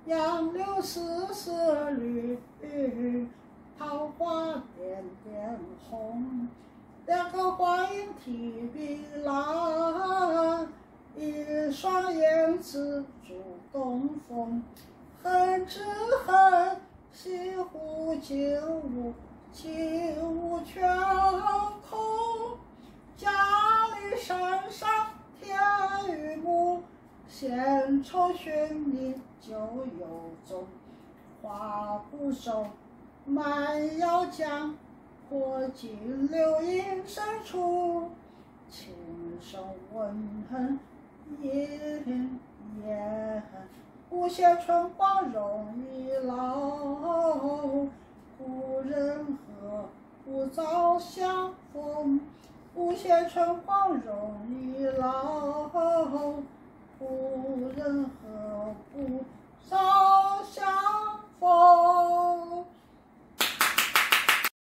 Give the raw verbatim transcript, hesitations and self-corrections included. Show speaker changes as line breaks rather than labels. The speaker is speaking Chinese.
杨柳丝丝绿，桃花点点红。两个花影提笔来，一双燕子助东风。恨只恨西湖景物，景物全空。家里山上田与牧，闲愁寻觅旧游踪。花不收，漫腰将，破镜流影深处。琴声温痕咽咽，无限春光容易老。故人何不早相逢？无限春光容易老。故人何不